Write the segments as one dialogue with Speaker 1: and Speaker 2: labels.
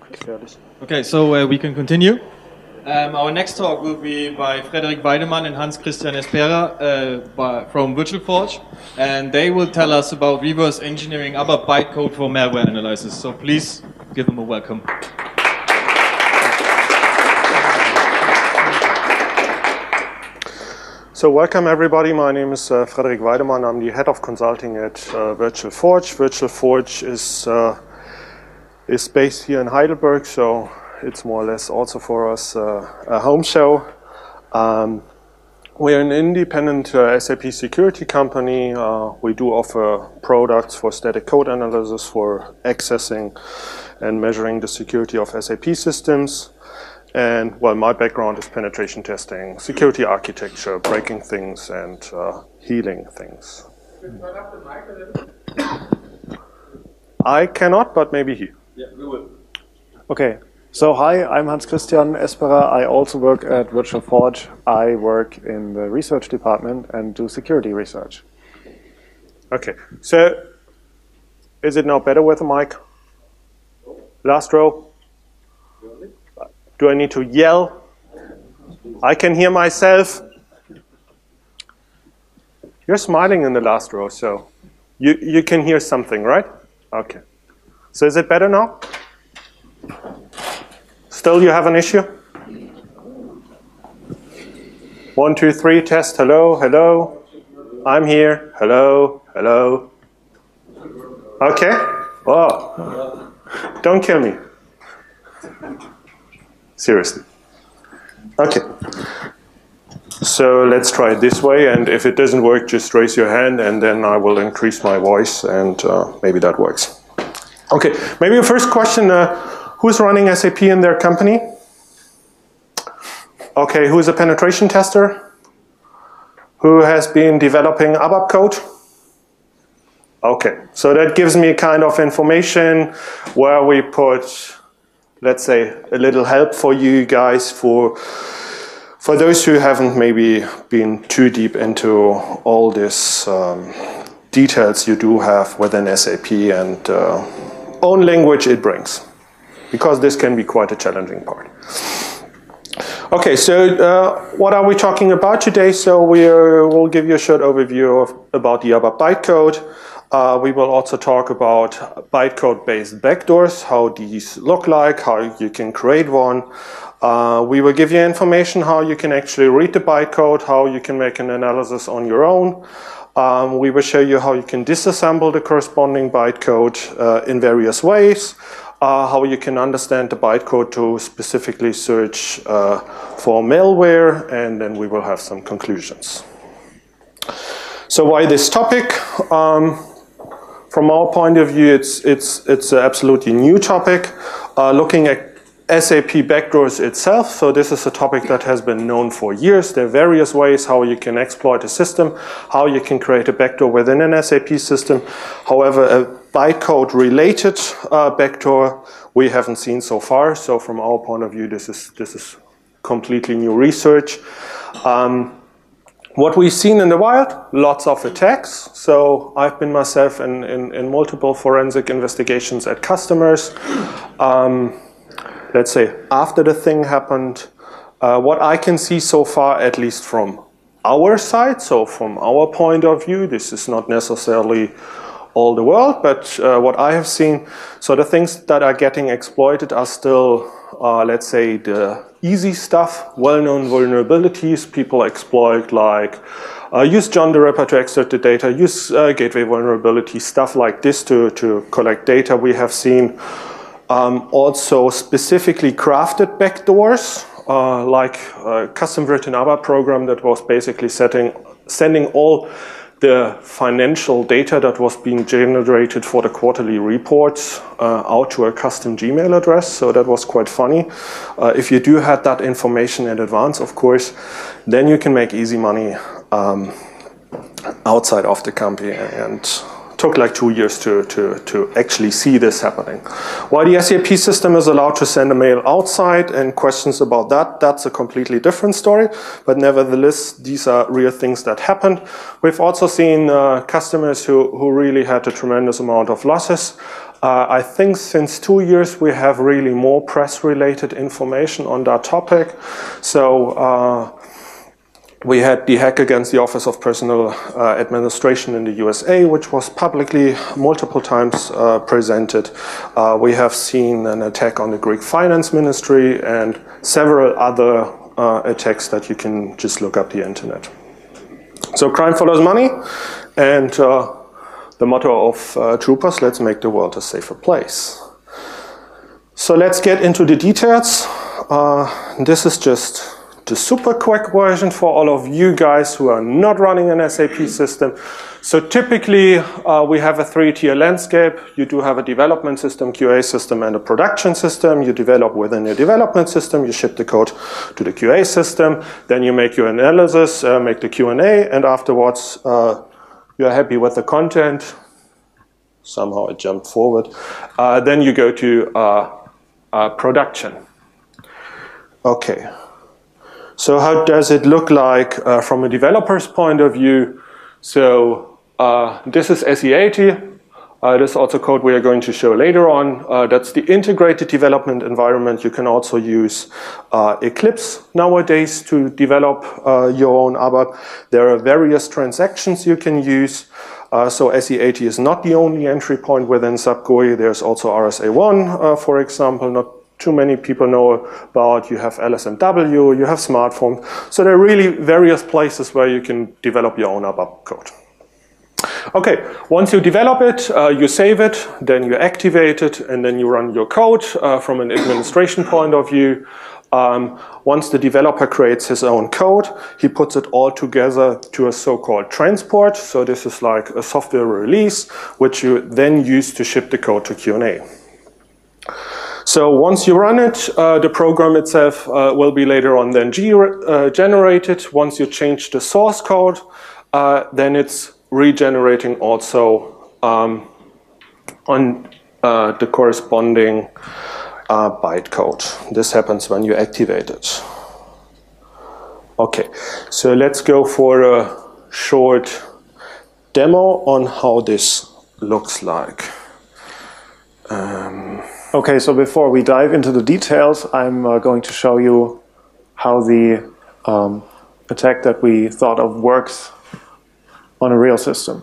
Speaker 1: Okay, so we can continue. Our next talk will be by Frederik Weidemann and Hans Christian Espera from VirtualForge, and they will tell us about reverse engineering ABAP bytecode for malware analysis. So please give them a welcome.
Speaker 2: So welcome everybody, my name is Frederik Weidemann, I'm the head of consulting at VirtualForge. VirtualForge is based here in Heidelberg, so it's more or less also for us a home show. We're an independent SAP security company. We do offer products for static code analysis, for accessing and measuring the security of SAP systems. And, well, my background is penetration testing, security architecture, breaking things, and healing things.
Speaker 3: Turn up the mic a little.
Speaker 2: I cannot, but maybe he.
Speaker 3: Yeah, we will.
Speaker 4: Okay. So, hi, I'm Hans Christian Espera. I also work at VirtualForge. I work in the research department and do security research.
Speaker 2: Okay. So, is it now better with the mic? Last row. Do I need to yell? I can hear myself. You're smiling in the last row, so you can hear something, right? Okay. So is it better now? Still you have an issue? 1, 2, 3, test, hello, hello. I'm here, hello, hello. Okay? Oh, don't kill me. Seriously. Okay. So let's try it this way, and if it doesn't work, just raise your hand, and then I will increase my voice, and maybe that works. Okay, maybe a first question, who's running SAP in their company? Okay, who's a penetration tester? Who has been developing ABAP code? Okay, so that gives me kind of information where we put, let's say, a little help for you guys, for those who haven't maybe been too deep into all these details you do have within SAP and own language it brings, because this can be quite a challenging part. Okay, so what are we talking about today? So we'll give you a short overview about the ABAP bytecode. We will also talk about bytecode-based backdoors, how these look like, how you can create one. We will give you information how you can actually read the bytecode, how you can make an analysis on your own. We will show you how you can disassemble the corresponding bytecode in various ways, how you can understand the bytecode to specifically search for malware, and then we will have some conclusions. So why this topic? From our point of view, it's an absolutely new topic. Looking at SAP backdoors itself, so this is a topic that has been known for years. There are various ways how you can exploit a system, how you can create a backdoor within an SAP system. However, a bytecode-related backdoor we haven't seen so far. So from our point of view, this is completely new research. What we've seen in the wild, lots of attacks. So I've been myself in multiple forensic investigations at customers. Let's say after the thing happened, what I can see so far, at least from our side, so from our point of view, this is not necessarily all the world, but what I have seen, so the things that are getting exploited are still, let's say, the easy stuff, well-known vulnerabilities people exploit, like use John the Ripper to extract the data, use gateway vulnerability, stuff like this to collect data. We have seen also specifically crafted backdoors, like a custom-written ABAP program that was basically sending all the financial data that was being generated for the quarterly reports out to a custom Gmail address. So that was quite funny. If you do have that information in advance, of course, then you can make easy money outside of the company, and took like 2 years to actually see this happening. Why the SAP system is allowed to send a mail outside and questions about that, that's a completely different story. But nevertheless, these are real things that happened. We've also seen customers who really had a tremendous amount of losses. I think since 2 years we have really more press-related information on that topic. So we had the hack against the Office of Personnel Administration in the USA, which was publicly multiple times presented. We have seen an attack on the Greek Finance Ministry and several other attacks that you can just look up the internet. So crime follows money, and the motto of Troopers, let's make the world a safer place. So let's get into the details. This is just the super quick version for all of you guys who are not running an SAP system. So typically we have a 3-tier landscape. You do have a development system, QA system, and a production system. You develop within your development system. You ship the code to the QA system. Then you make your analysis, make the Q&A, and afterwards you're happy with the content. Somehow it jumped forward. Then you go to production. Okay. So how does it look like from a developer's point of view? So this is SE80. This is also code we are going to show later on. That's the integrated development environment. You can also use Eclipse nowadays to develop your own ABAP. There are various transactions you can use. So SE80 is not the only entry point within SAP GUI. There's also RSA1, for example, not too many people know about. You have LSMW, you have smartphone. So there are really various places where you can develop your own ABAP code. Okay, once you develop it, you save it, then you activate it, and then you run your code from an administration point of view. Once the developer creates his own code, he puts it all together to a so-called transport. So this is like a software release, which you then use to ship the code to Q&A. So once you run it, the program itself will be later on then generated. Once you change the source code, then it's regenerating also on the corresponding bytecode. This happens when you activate it. Okay, so let's go for a short demo on how this looks like.
Speaker 4: Okay, so before we dive into the details, I'm going to show you how the attack that we thought of works on a real system.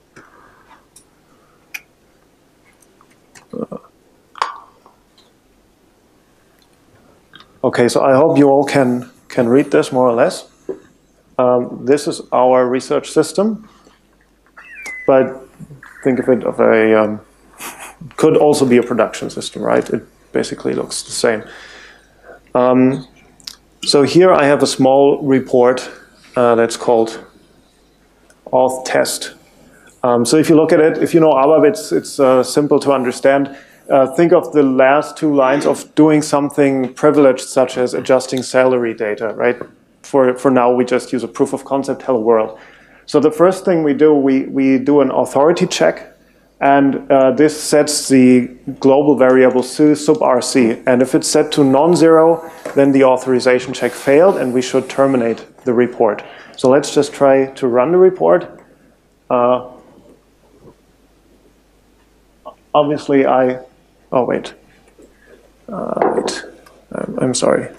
Speaker 4: Okay, so I hope you all can read this more or less. This is our research system, but think of it of a could also be a production system, right? It basically looks the same. So here I have a small report that's called auth test. So if you look at it, if you know ABAP, it's simple to understand. Think of the last 2 lines of doing something privileged, such as adjusting salary data, right? For now, we just use a proof of concept, hello world. So the first thing we do, we do an authority check. And this sets the global variable sub-RC. And if it's set to non-zero, then the authorization check failed, and we should terminate the report. So let's just try to run the report. Obviously, oh, wait. Wait. I'm sorry.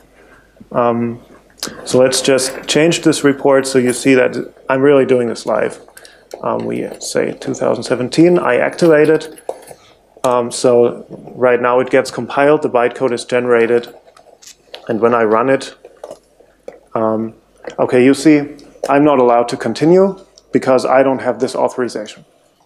Speaker 4: So let's just change this report so you see that I'm really doing this live. We say 2017, I activate it. So right now it gets compiled, the bytecode is generated, and when I run it, okay, you see, I'm not allowed to continue because I don't have this authorization.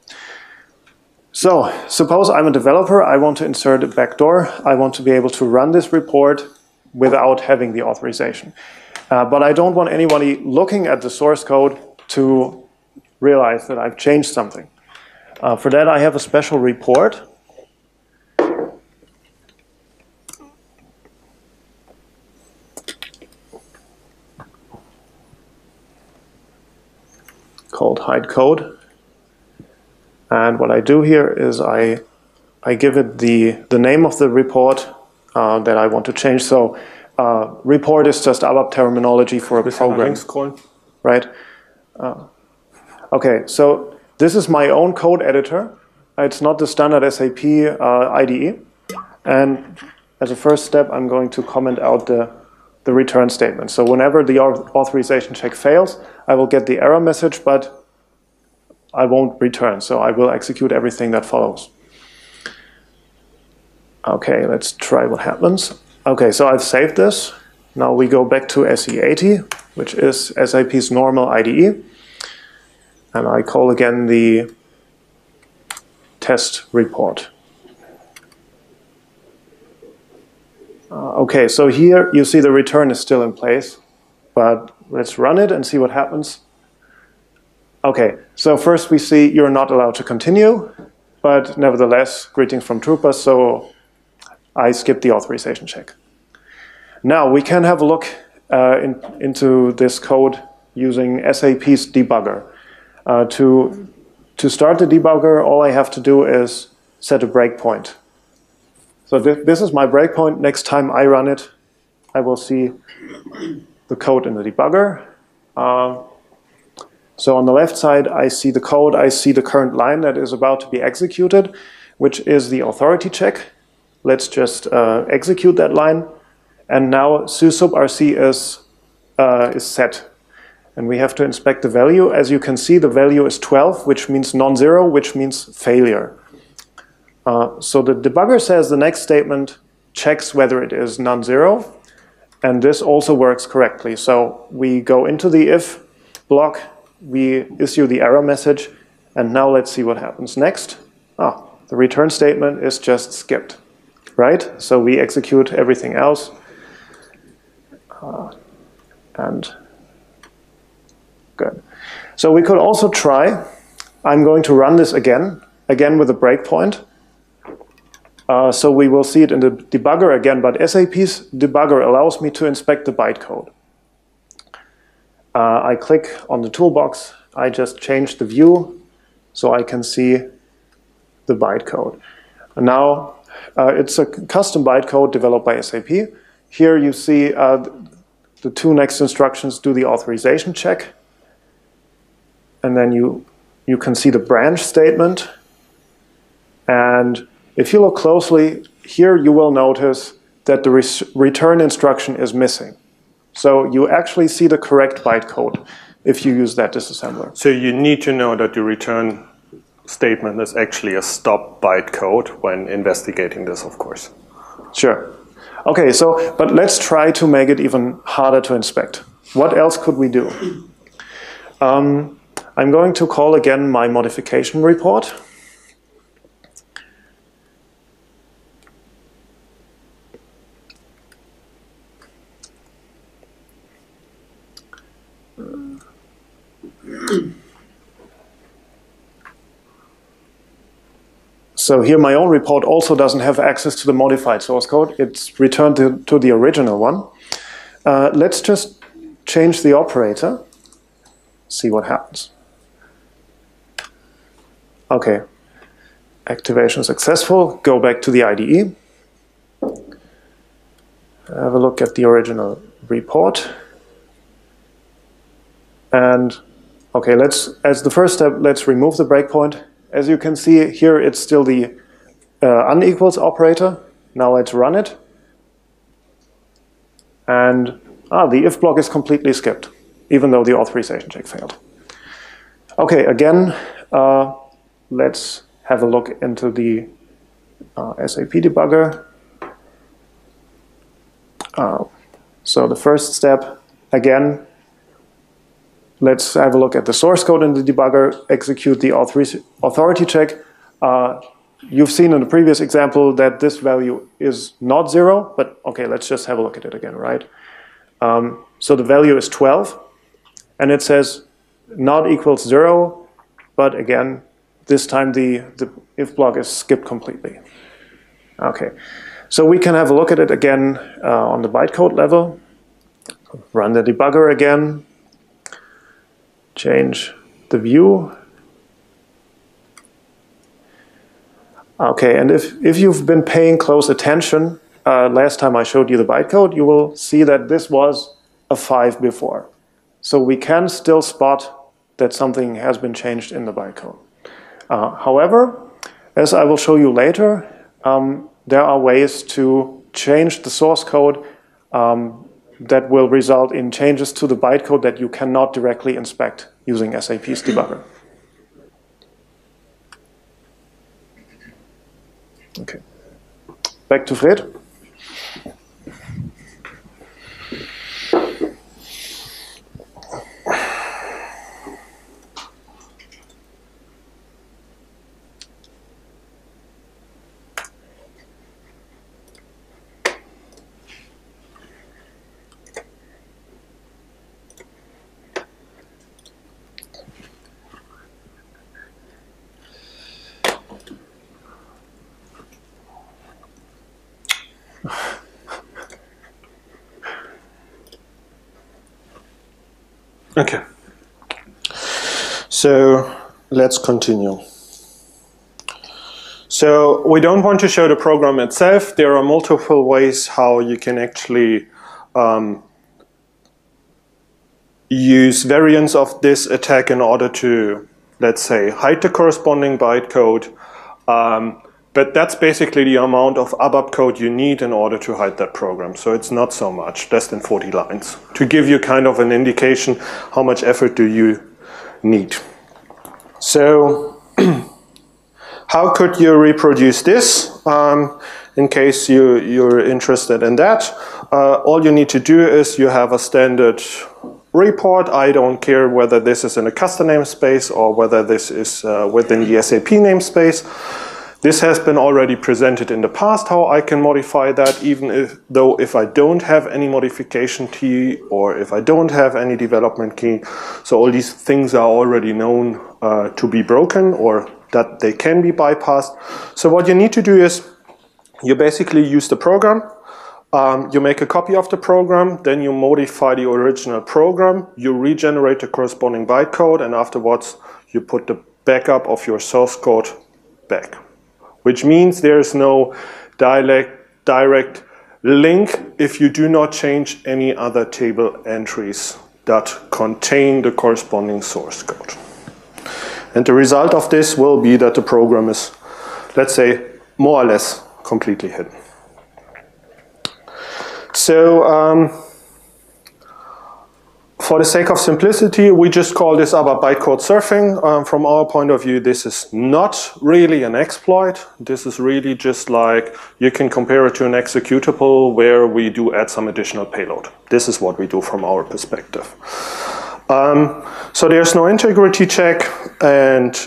Speaker 4: So suppose I'm a developer, I want to insert a backdoor, I want to be able to run this report without having the authorization. But I don't want anybody looking at the source code to realize that I've changed something. For that, I have a special report. Called hide code. And what I do here is I give it the name of the report that I want to change. So report is just ABAP terminology for a program. Right? Okay, so this is my own code editor. It's not the standard SAP IDE. And as a first step, I'm going to comment out the return statement. So whenever the authorization check fails, I will get the error message, but I won't return. So I will execute everything that follows. Okay, let's try what happens. Okay, so I've saved this. Now we go back to SE80, which is SAP's normal IDE. And I call again the test report. Okay, so here you see the return is still in place, but let's run it and see what happens. Okay, so first we see you're not allowed to continue, but nevertheless, greetings from Troopers, so I skipped the authorization check. Now we can have a look into this code using SAP's debugger. To start the debugger, all I have to do is set a breakpoint. So this is my breakpoint. Next time I run it, I will see the code in the debugger. So on the left side, I see the code. I see the current line that is about to be executed, which is the authority check. Let's just execute that line. And now SysUp_RC is set. And we have to inspect the value. As you can see, the value is 12, which means non-zero, which means failure. So the debugger says the next statement checks whether it is non-zero, and this also works correctly. So we go into the if block, we issue the error message, and now let's see what happens next. The return statement is just skipped, right? So we execute everything else, and good. So we could also try, I'm going to run this again with a breakpoint. So we will see it in the debugger again, but SAP's debugger allows me to inspect the bytecode. I click on the toolbox. I just change the view so I can see the bytecode. And now it's a custom bytecode developed by SAP. Here you see the two next instructions do the authorization check. And then you can see the branch statement. And if you look closely, here you will notice that the return instruction is missing. So you actually see the correct bytecode if you use that disassembler.
Speaker 2: So you need to know that the return statement is actually a stop bytecode when investigating this, of course.
Speaker 4: Sure. Okay, but let's try to make it even harder to inspect. What else could we do? I'm going to call again my modification report. So here my own report also doesn't have access to the modified source code. It's returned to the original one. Let's just change the operator, see what happens. Okay, activation successful. Go back to the IDE. Have a look at the original report. And okay, as the first step, let's remove the breakpoint. As you can see here, it's still the unequals operator. Now let's run it. And the if block is completely skipped, even though the authorization check failed. Okay, again, let's have a look into the SAP debugger. So the first step, again, let's have a look at the source code in the debugger, execute the authority check. You've seen in the previous example that this value is not 0, but okay, let's just have a look at it again, right? So the value is 12, and it says not equals 0, but again, this time the if block is skipped completely. Okay, so we can have a look at it again on the bytecode level. Run the debugger again. Change the view. Okay, and if you've been paying close attention, last time I showed you the bytecode, you will see that this was a 5 before. So we can still spot that something has been changed in the bytecode. However, As I will show you later, there are ways to change the source code that will result in changes to the bytecode that you cannot directly inspect using SAP's debugger. Okay. Back to Fred.
Speaker 2: Okay. So let's continue. So we don't want to show the program itself. There are multiple ways how you can actually use variants of this attack in order to, let's say, hide the corresponding bytecode. But that's basically the amount of ABAP code you need in order to hide that program. So it's not so much, less than 40 lines, to give you kind of an indication how much effort do you need. So how could you reproduce this? In case you're interested in that, all you need to do is you have a standard report. I don't care whether this is in a custom namespace or whether this is within the SAP namespace. This has been already presented in the past, how I can modify that, even if I don't have any modification key or if I don't have any development key. So all these things are already known to be broken or that they can be bypassed. So what you need to do is you basically use the program, you make a copy of the program, then you modify the original program, you regenerate the corresponding bytecode, and afterwards you put the backup of your source code back. Which means there is no direct link if you do not change any other table entries that contain the corresponding source code. And the result of this will be that the program is, let's say, more or less completely hidden. So for the sake of simplicity, we just call this ABAP bytecode surfing. From our point of view, this is not really an exploit. This is really just like, you can compare it to an executable where we do add some additional payload. This is what we do from our perspective. So there's no integrity check, and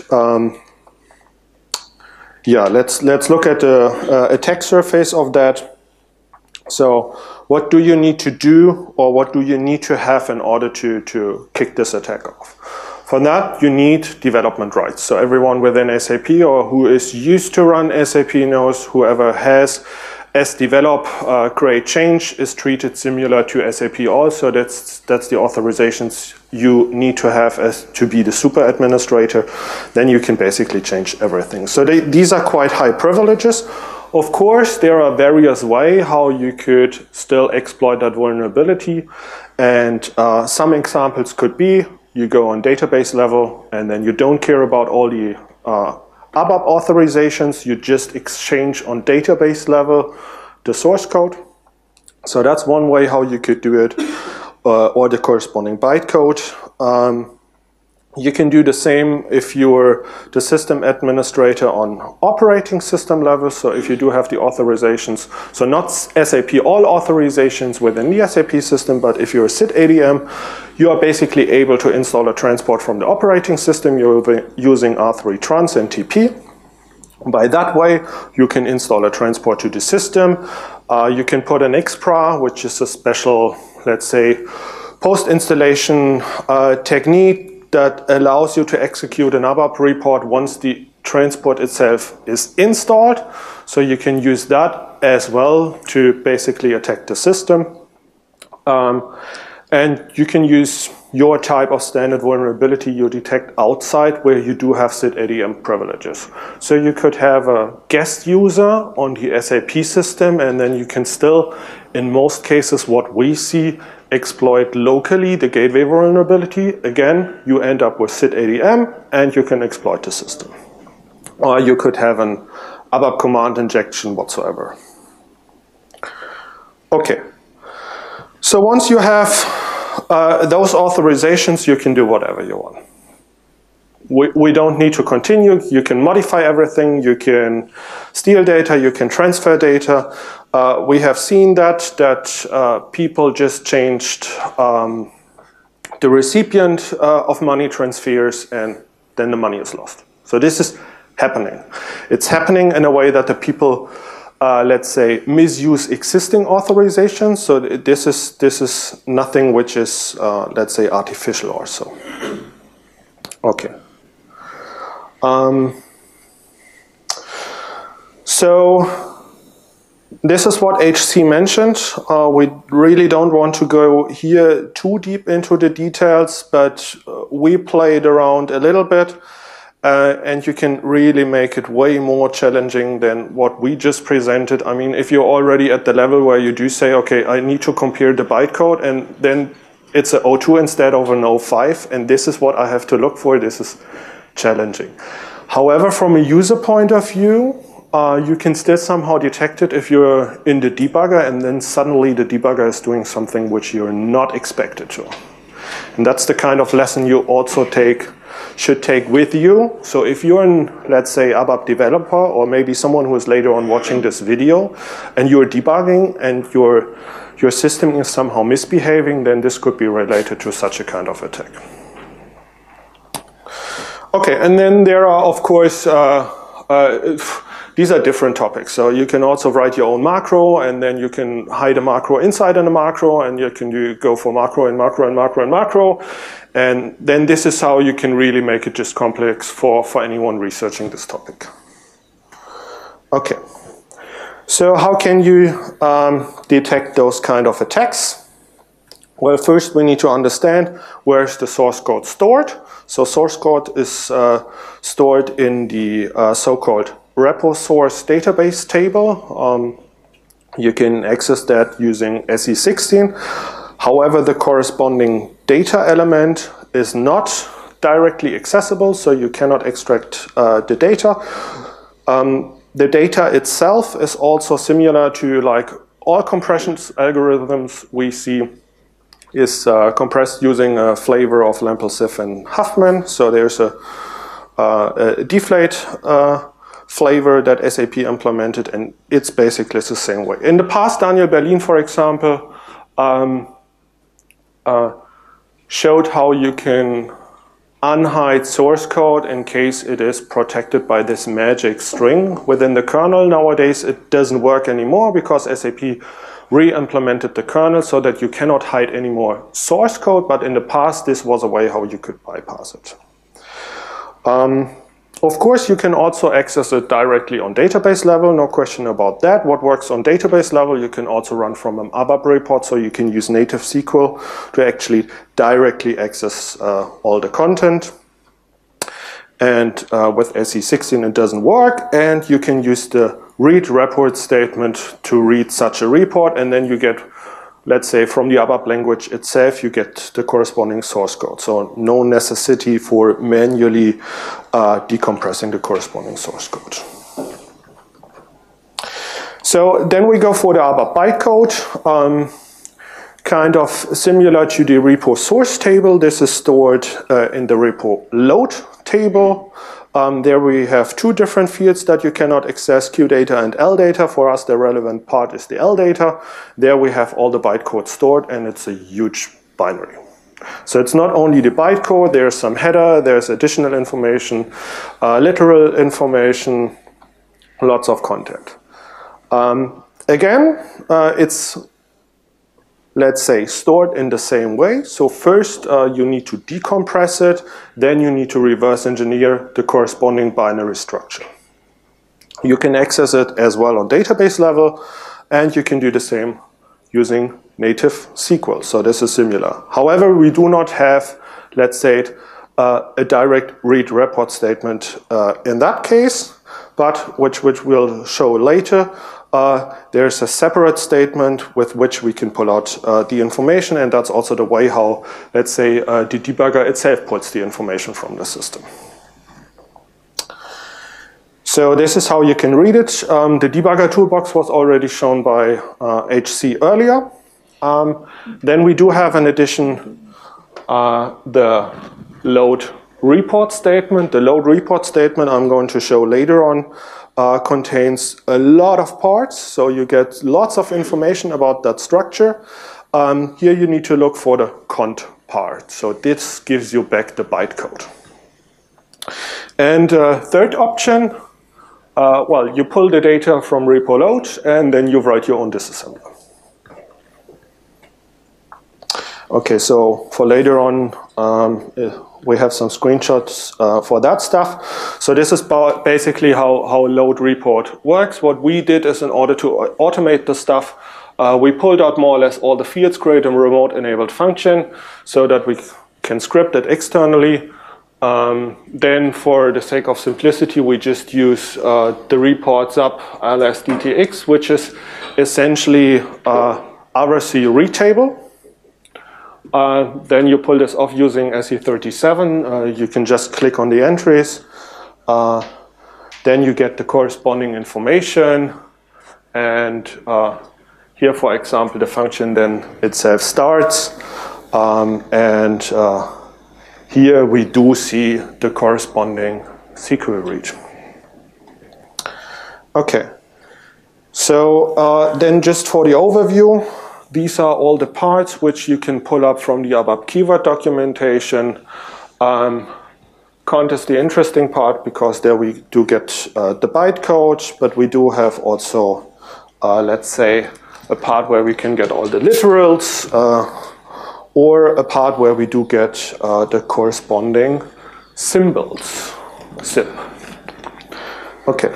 Speaker 2: yeah, let's look at the attack surface of that. So what do you need to do, or what do you need to have in order to kick this attack off? For that, you need development rights. So everyone within SAP or who is used to run SAP knows whoever has sdevelop create change is treated similar to SAP also. That's the authorizations you need to have as to be the super administrator. Then you can basically change everything. So these are quite high privileges. Of course, there are various ways how you could still exploit that vulnerability. And some examples could be you go on database level and then you don't care about all the ABAP authorizations. You just exchange on database level the source code. So that's one way how you could do it, or the corresponding bytecode. You can do the same if you're the system administrator on operating system level. So if you do have the authorizations, so not SAP all authorizations within the SAP system, but if you're a SIT ADM, you are basically able to install a transport from the operating system. You're using R3 trans and TP. By that way, you can install a transport to the system. You can put an XPRA, which is a special, let's say, post-installation technique that allows you to execute an ABAP report once the transport itself is installed. So you can use that as well to basically attack the system. And you can use your type of standard vulnerability you detect outside where you do have SIT ADM privileges. So you could have a guest user on the SAP system, and then you can still, in most cases what we see, exploit locally the gateway vulnerability. Again, you end up with SIT ADM and you can exploit the system. or you could have an ABAP command injection whatsoever. Okay, so once you have those authorizations, you can do whatever you want. We don't need to continue. You can modify everything. You can steal data. You can transfer data. We have seen that people just changed the recipient of money transfers, and then the money is lost. So this is happening. It's happening in a way that the people, let's say, misuse existing authorizations. So this is nothing which is, let's say, artificial or so. Okay. So this is what HC mentioned. We really don't want to go here too deep into the details, but we played around a little bit, and you can really make it way more challenging than what we just presented. I mean, if you're already at the level where you do say, okay, I need to compare the bytecode, and then it's an O2 instead of an O5, and this is what I have to look for, this is challenging. However, from a user point of view, you can still somehow detect it if you're in the debugger and then suddenly the debugger is doing something which you're not expected to. And that's the kind of lesson you also should take with you. So if you're an, let's say, ABAP developer, or maybe someone who is later on watching this video, and you're debugging and your system is somehow misbehaving, then this could be related to such a kind of attack. Okay, and then there are, of course, these are different topics. So you can also write your own macro, and then you can hide a macro inside in a macro, and you can go for macro and macro and macro and macro. And then this is how you can really make it just complex for anyone researching this topic. Okay, so how can you detect those kind of attacks? Well, first we need to understand where's the source code stored. So source code is stored in the so-called repo source database table. You can access that using SE16. However, the corresponding data element is not directly accessible, so you cannot extract the data. The data itself is also similar to, like, all compression algorithms we see is compressed using a flavor of Lample-Sif and Huffman. So there's a deflate flavor that SAP implemented, and it's basically the same way. In the past, Daniel Berlin, for example, showed how you can unhide source code in case it is protected by this magic string within the kernel. Nowadays, it doesn't work anymore because SAP re-implemented the kernel so that you cannot hide any more source code, but in the past this was a way how you could bypass it. Of course, you can also access it directly on database level, no question about that. What works on database level, you can also run from an ABAP report, so you can use native SQL to actually directly access all the content. And with SE16 it doesn't work, and you can use the read report statement to read such a report, and then you get, let's say, from the ABAP language itself, you get the corresponding source code. So no necessity for manually decompressing the corresponding source code. So then we go for the ABAP bytecode. Kind of similar to the repo source table. This is stored in the repo load table. There we have two different fields that you cannot access, QData and LData. For us, the relevant part is the LData. There we have all the bytecode stored, and it's a huge binary. So it's not only the bytecode, there's some header, there's additional information, literal information, lots of content. Again, it's, let's say, stored in the same way. So first you need to decompress it, then you need to reverse engineer the corresponding binary structure. You can access it as well on database level, and you can do the same using native SQL. So this is similar. However, we do not have, let's say, a direct read report statement in that case, but which we'll show later. There's a separate statement with which we can pull out the information, and that's also the way how, let's say, the debugger itself pulls the information from the system. So this is how you can read it. The debugger toolbox was already shown by HC earlier. Then we do have in addition the load report statement. The load report statement I'm going to show later on contains a lot of parts, so you get lots of information about that structure. Here you need to look for the cont part. So this gives you back the bytecode. And third option, well, you pull the data from repo load and then you write your own disassembler. Okay, so for later on, we have some screenshots for that stuff. So this is basically how load report works. What we did is, in order to automate the stuff, we pulled out more or less all the fields, create a remote enabled function so that we can script it externally. Then for the sake of simplicity, we just use the report zap ls DTX, which is essentially RC read table. Then you pull this off using SE37. You can just click on the entries. Then you get the corresponding information. And here, for example, the function then itself starts. Here we do see the corresponding SQL read. Okay. So then just for the overview, these are all the parts which you can pull up from the ABAP keyword documentation. Cont is the interesting part because there we do get the bytecode, but we do have also, let's say, a part where we can get all the literals, or a part where we do get the corresponding symbols, SIP. Okay.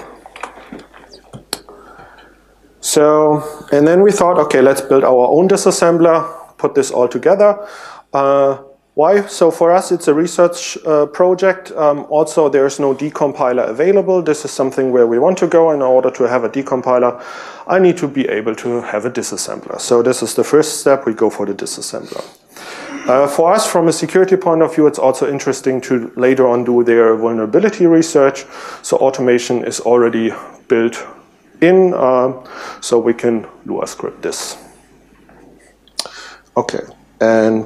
Speaker 2: So, and then we thought, okay, let's build our own disassembler, put this all together. Why? So for us, it's a research project. Also, there's no decompiler available. This is something where we want to go. In order to have a decompiler, I need to be able to have a disassembler. So this is the first step. We go for the disassembler. For us, from a security point of view, it's also interesting to later on do their vulnerability research. So automation is already built in, so we can Lua script this. Okay, and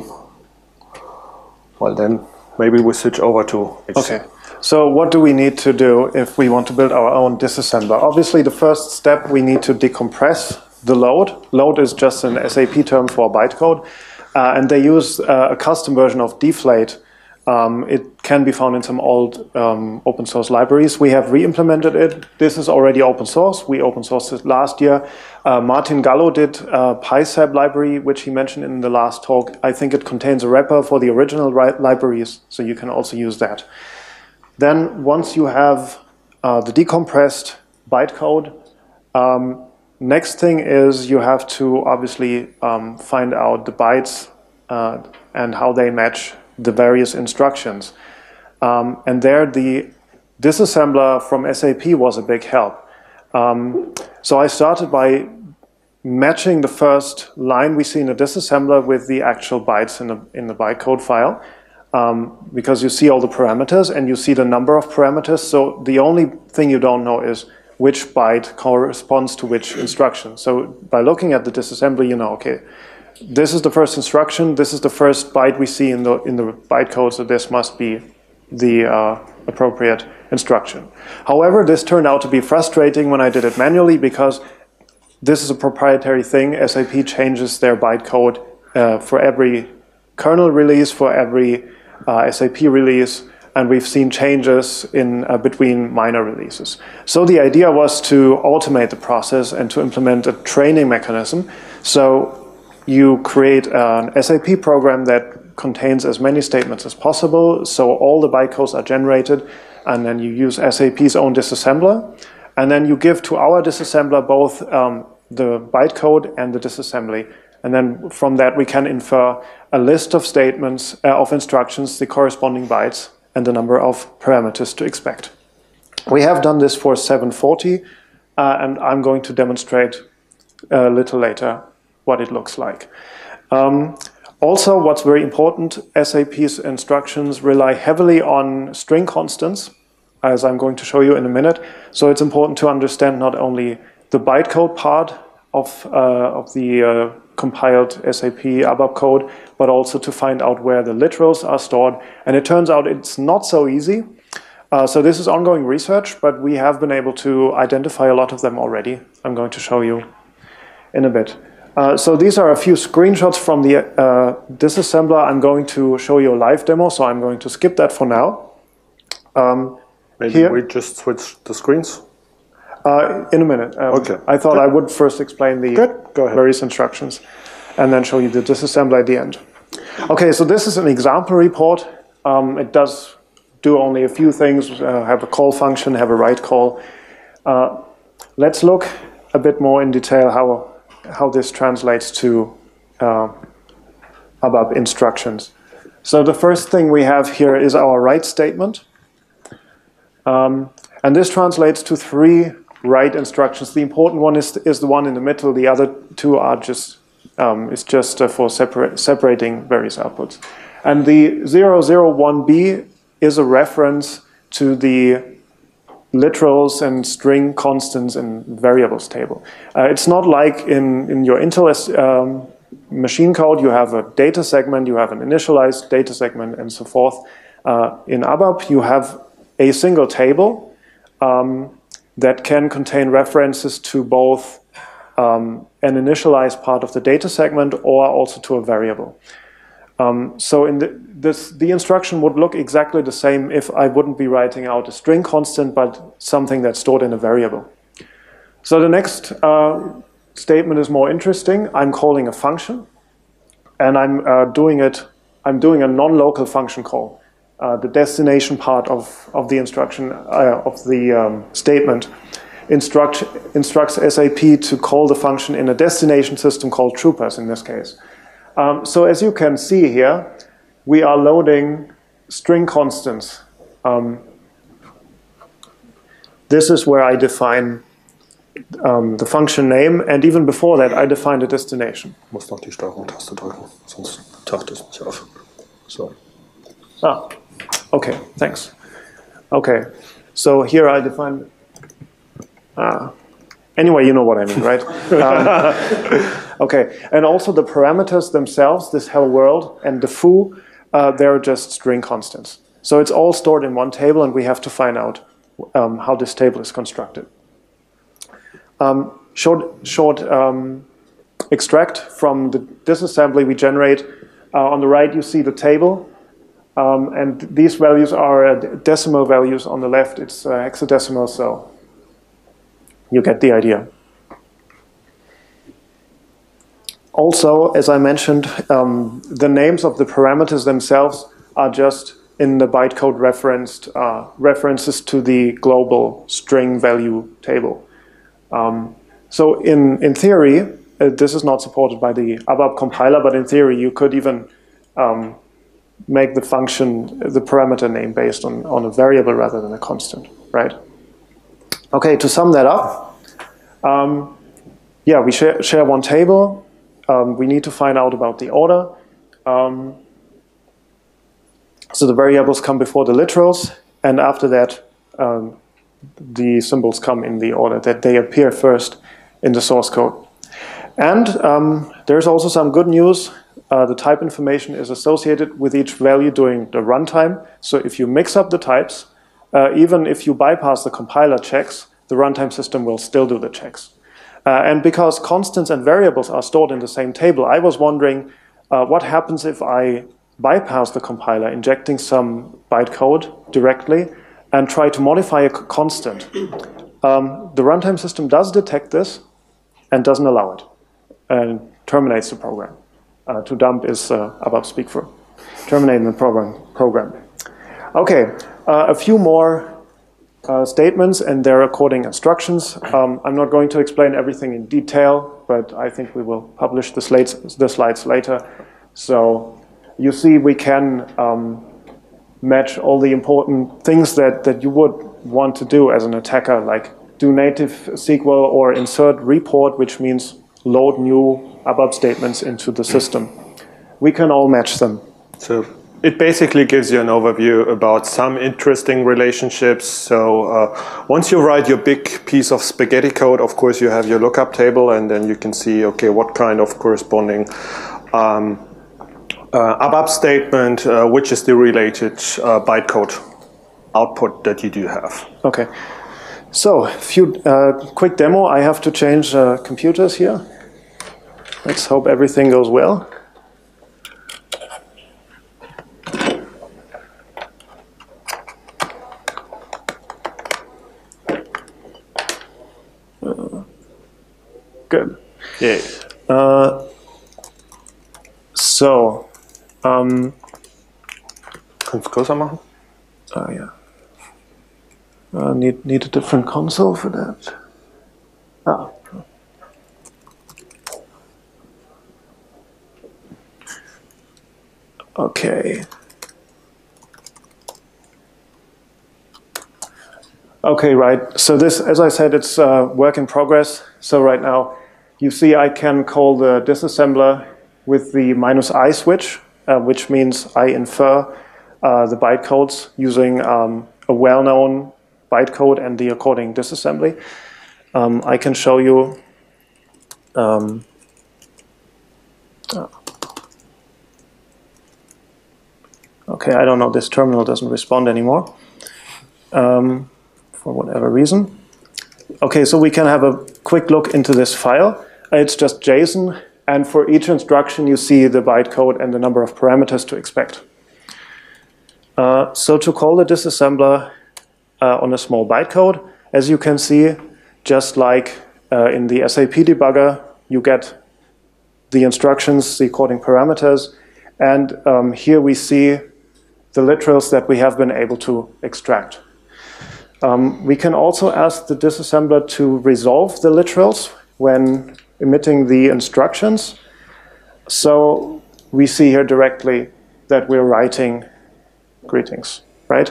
Speaker 2: well then maybe we switch over to HC.
Speaker 4: Okay, so what do we need to do if we want to build our own disassembler? Obviously the first step, we need to decompress the load. Load is just an SAP term for bytecode, and they use a custom version of Deflate. It can be found in some old open source libraries. We have re-implemented it. This is already open source. We open sourced it last year. Martin Gallo did PySab library, which he mentioned in the last talk. I think it contains a wrapper for the original libraries, so you can also use that. Then once you have the decompressed bytecode, next thing is you have to obviously find out the bytes and how they match the various instructions. And there the disassembler from SAP was a big help. So I started by matching the first line we see in the disassembler with the actual bytes in the bytecode file, because you see all the parameters and you see the number of parameters. So the only thing you don't know is which byte corresponds to which instruction. So by looking at the disassembler, you know, okay, this is the first instruction, this is the first byte we see in the bytecode, so this must be the appropriate instruction. However, this turned out to be frustrating when I did it manually, because this is a proprietary thing. SAP changes their bytecode for every kernel release, for every SAP release, and we've seen changes in between minor releases. So the idea was to automate the process and to implement a training mechanism. So you create an SAP program that contains as many statements as possible, so all the bytecodes are generated, and then you use SAP's own disassembler, and then you give to our disassembler both the bytecode and the disassembly, and then from that we can infer a list of statements, of instructions, the corresponding bytes, and the number of parameters to expect. We have done this for 740, and I'm going to demonstrate a little later what it looks like. Also, what's very important, SAP's instructions rely heavily on string constants. as I'm going to show you in a minute. So it's important to understand not only the bytecode part of the compiled SAP ABAP code, but also to find out where the literals are stored. And it turns out it's not so easy. So this is ongoing research, but we have been able to identify a lot of them already. I'm going to show you in a bit. So these are a few screenshots from the disassembler. I'm going to show you a live demo, so I'm going to skip that for now.
Speaker 2: Maybe
Speaker 4: here,
Speaker 2: we just switch the screens?
Speaker 4: in a minute.
Speaker 2: Okay.
Speaker 4: I thought I would first explain the
Speaker 2: Go ahead.
Speaker 4: various instructions and then show you the disassembler at the end. Okay, so this is an example report. It does do only a few things, have a call function, have a write call. Let's look a bit more in detail how this translates to ABAP instructions. So the first thing we have here is our write statement. And this translates to 3 write instructions. The important one is the one in the middle. The other 2 are just for separating various outputs. And the 001B is a reference to the literals and string constants and variables table. It's not like in your Intel machine code, you have a data segment, you have an initialized data segment, and so forth. In ABAP, you have a single table that can contain references to both an initialized part of the data segment or also to a variable. So in the instruction would look exactly the same if I wouldn't be writing out a string constant, but something that's stored in a variable. So the next statement is more interesting. I'm calling a function, and I'm doing a non-local function call. The destination part of the instruction, of the statement, instructs SAP to call the function in a destination system called Troopers in this case. So as you can see here, we are loading string constants. This is where I define the function name, and even before that, I define the destination.
Speaker 2: Muss noch die Steuerung-Taste drücken, sonst taucht es nicht auf. So.
Speaker 4: Ah, okay, thanks. Okay, so here I define. Anyway, you know what I mean, right? Okay, and also the parameters themselves, this hello world and the foo, they're just string constants. So it's all stored in one table, and we have to find out how this table is constructed. Short extract from the disassembly we generate. On the right, you see the table, and these values are decimal values. On the left, it's hexadecimal, so you get the idea. Also, as I mentioned, the names of the parameters themselves are just in the bytecode references to the global string value table. So in theory, this is not supported by the ABAP compiler, but in theory you could even make the function, the parameter name based on a variable rather than a constant, right? Okay, to sum that up, yeah, we share one table. We need to find out about the order. So the variables come before the literals, and after that, the symbols come in the order that they appear first in the source code. And there's also some good news. The type information is associated with each value during the runtime. So if you mix up the types, even if you bypass the compiler checks, the runtime system will still do the checks. And because constants and variables are stored in the same table, I was wondering what happens if I bypass the compiler, injecting some bytecode directly, and try to modify a constant. The runtime system does detect this and doesn't allow it, and terminates the program. To dump is ABAP speak for terminating the program. Okay, a few more statements and their according instructions. I'm not going to explain everything in detail, but I think we will publish the slides later. So you see we can match all the important things that you would want to do as an attacker, like do native SQL or insert report, which means load new ABAP statements into the system. We can all match them.
Speaker 2: So it basically gives you an overview about some interesting relationships. So once you write your big piece of spaghetti code, of course you have your lookup table, and then you can see, okay, what kind of corresponding ABAP statement, which is the related bytecode output that you do have.
Speaker 4: Okay. So, quick demo. I have to change computers here. Let's hope everything goes well. Good.
Speaker 2: Yeah. Kannst du größer machen?
Speaker 4: Yeah. Need a different console for that. Ah. Okay. Okay, right. So this, as I said, it's work in progress. So right now, you see I can call the disassembler with the -I switch, which means I infer the bytecodes using a well-known bytecode and the according disassembly. I can show you okay, I don't know, this terminal doesn't respond anymore for whatever reason. Okay, so we can have a quick look into this file. It's just JSON, and for each instruction you see the bytecode and the number of parameters to expect. So to call the disassembler on a small bytecode, as you can see, just like in the SAP debugger, you get the instructions, the according parameters, and here we see the literals that we have been able to extract. We can also ask the disassembler to resolve the literals when emitting the instructions. So we see here directly that we're writing greetings, right?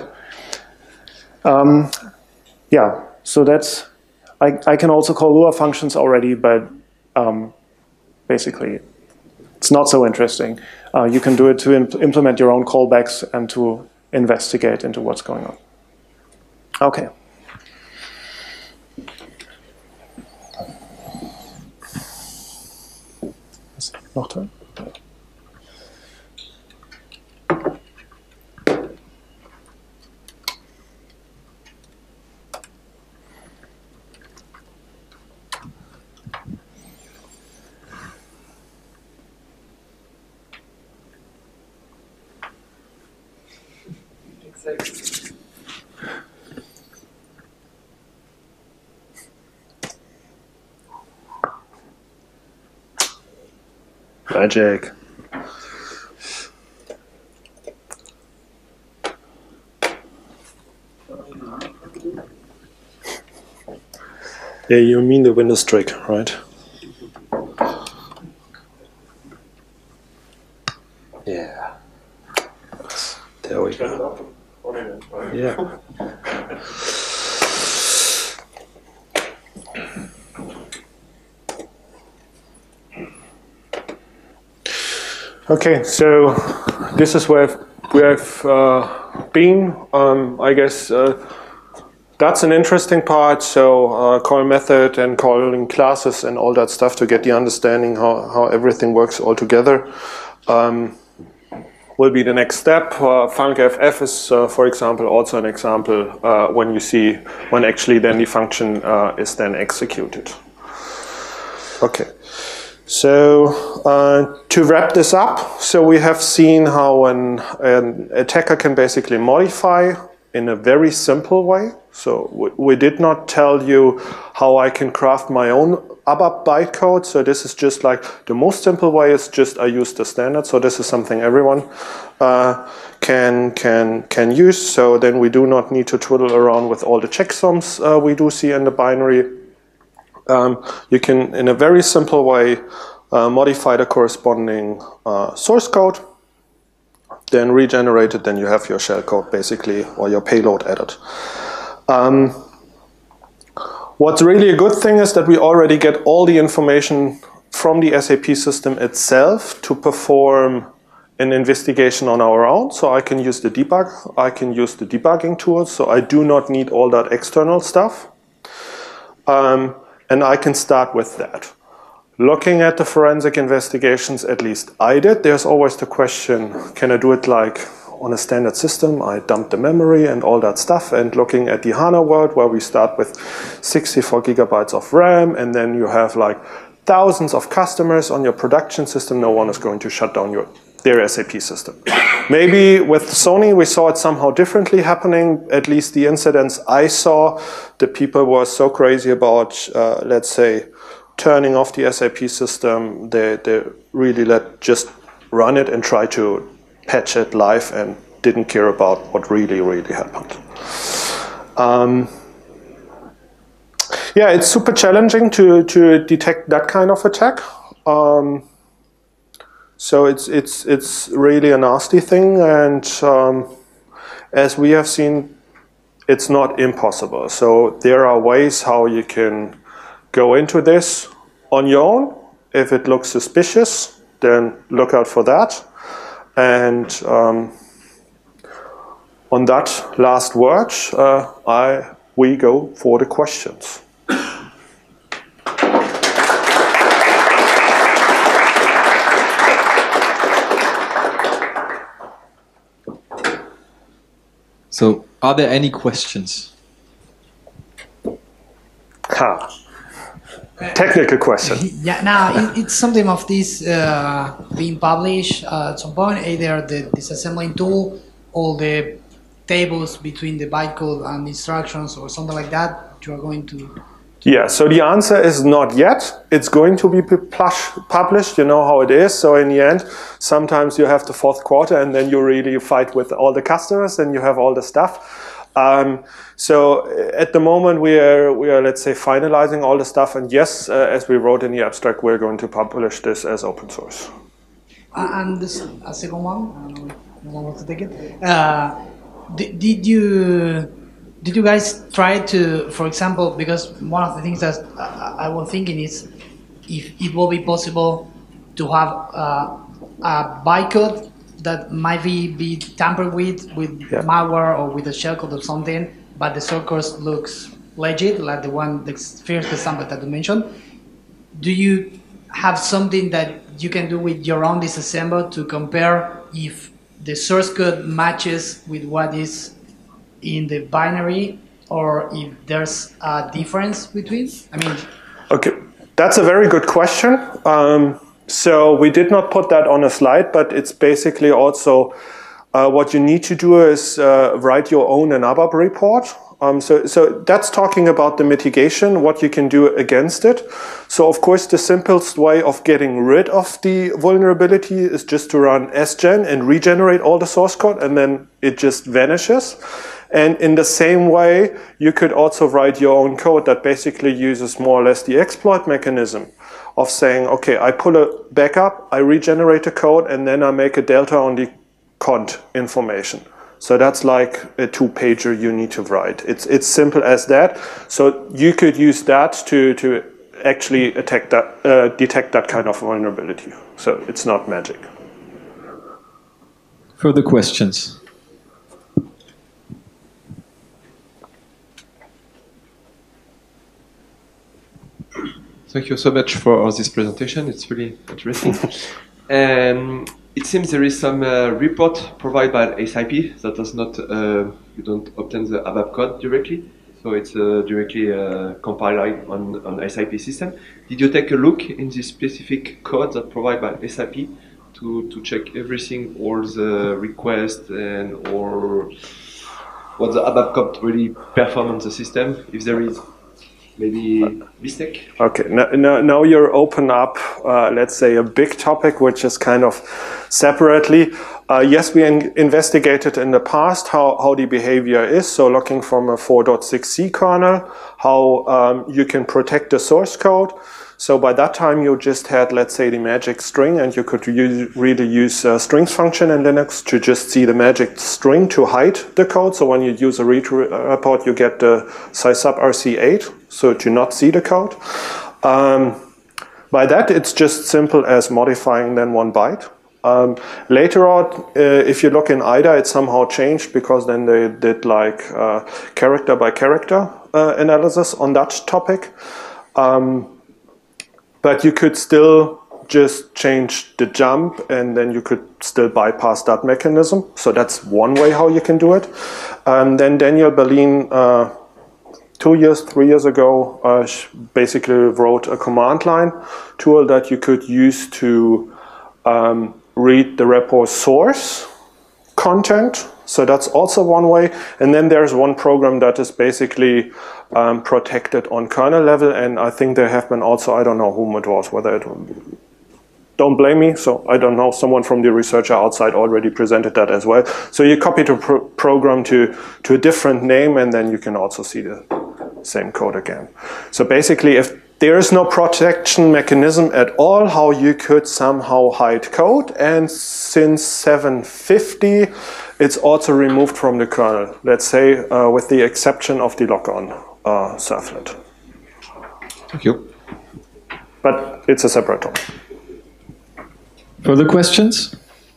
Speaker 4: Yeah, so that's, I can also call Lua functions already, but basically it's not so interesting. You can do it to implement your own callbacks and to investigate into what's going on. Okay. Noch drin?
Speaker 2: Magic. Yeah, you mean the Windows trick, right? Yeah. There we go. Yeah. Okay, so this is where we have been. I guess that's an interesting part. So call method and calling classes and all that stuff to get the understanding how everything works all together will be the next step. funcff is, for example, also an example when you see when actually then the function is then executed. Okay. So to wrap this up, so we have seen how an attacker can basically modify in a very simple way. So we did not tell you how I can craft my own ABAP bytecode. So this is just like the most simple way is just I use the standard. So this is something everyone can use. So then we do not need to twiddle around with all the checksums we do see in the binary. You can, in a very simple way, modify the corresponding source code, then regenerate it, then you have your shellcode basically, or your payload added. What's really a good thing is that we already get all the information from the SAP system itself to perform an investigation on our own, so I can use the debug, I can use the debugging tools, so I do not need all that external stuff. And I can start with that. Looking at the forensic investigations, at least I did, there's always the question, can I do it like on a standard system? I dump the memory and all that stuff, and looking at the HANA world where we start with 64 gigabytes of RAM, and then you have like thousands of customers on your production system, no one is going to shut down their SAP system. Maybe with Sony we saw it somehow differently happening. At least the incidents I saw, the people were so crazy about, let's say, turning off the SAP system, they really just run it and try to patch it live and didn't care about what really happened. Yeah, it's super challenging to detect that kind of attack. So it's really a nasty thing, and as we have seen, it's not impossible. So there are ways how you can go into this on your own. If it looks suspicious, then look out for that. And on that last word, we go for the questions.
Speaker 1: So, are there any questions?
Speaker 2: Technical question.
Speaker 5: Yeah, now it's something of this being published at some point, either the disassembling tool or the tables between the bytecode and instructions or something like that. You are going to.
Speaker 2: Yeah, so the answer is not yet. It's going to be published, you know how it is. So in the end, sometimes you have the fourth quarter and then you really fight with all the customers and you have all the stuff. So at the moment we are, let's say, finalizing all the stuff. And yes, as we wrote in the abstract, we're going to publish this as open source.
Speaker 5: And this a second one, I don't know if you want to take it. Did you guys try to, for example, because one of the things that I was thinking is if it will be possible to have a bytecode that might be tampered with malware or with a shellcode or something, but the source looks legit, like the first example that you mentioned. Do you have something that you can do with your own disassemble to compare if the source code matches with what is in the binary, or if there's a difference between? I mean,
Speaker 2: okay, that's a very good question. So we did not put that on a slide, but it's basically also what you need to do is write your own ABAP report. So that's talking about the mitigation, what you can do against it. So of course the simplest way of getting rid of the vulnerability is just to run sgen and regenerate all the source code, and then it just vanishes. And in the same way, you could also write your own code that basically uses more or less the exploit mechanism of saying, okay, I pull a backup, I regenerate the code, and then I make a delta on the cont information. So that's like a 2-pager you need to write. It's simple as that. So you could use that to actually detect that kind of vulnerability. So it's not magic.
Speaker 1: Further questions?
Speaker 6: Thank you so much for this presentation. It's really interesting. It seems there is some report provided by SAP that does not, you don't obtain the ABAP code directly. So it's directly compiled on SAP system. Did you take a look in the specific code that provided by SAP to check everything, all the requests and or what the ABAP code really perform on the system? If there is maybe mistake?
Speaker 2: Okay, now you're open up, let's say, a big topic, which is kind of separately. Yes, we investigated in the past how the behavior is. So looking from a 4.6c kernel, how you can protect the source code. So by that time, you just had, let's say, the magic string, and you could really use strings function in Linux to just see the magic string to hide the code. So when you use a read report, you get the sysubRC8, so to not see the code. By that, it's just simple as modifying then one byte Later on, if you look in IDA, it somehow changed because then they did like character by character analysis on that topic. But you could still just change the jump and then you could still bypass that mechanism. So that's one way how you can do it. Then Daniel Berlin, 3 years ago, basically wrote a command line tool that you could use to read the repo source content. So that's also one way. And then there's one program that is basically protected on kernel level. And I think there have been also, I don't know whom it was, whether it, don't blame me. So I don't know, someone from the researcher outside already presented that as well. So you copy the program to a different name and then you can also see the same code again. So basically, if there is no protection mechanism at all, how you could somehow hide code, and since 750, it's also removed from the kernel, let's say, with the exception of the logon servlet.
Speaker 6: Thank you.
Speaker 2: But it's a separate topic.
Speaker 1: Further questions?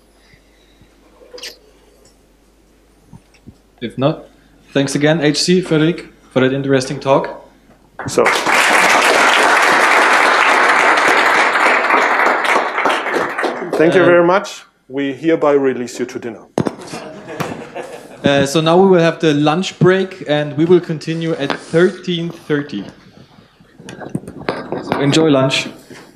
Speaker 1: If not, thanks again, HC, Frederic, for that interesting talk.
Speaker 2: So. Thank you very much. We hereby release you to dinner.
Speaker 1: So now we will have the lunch break and we will continue at 13:30. So enjoy lunch.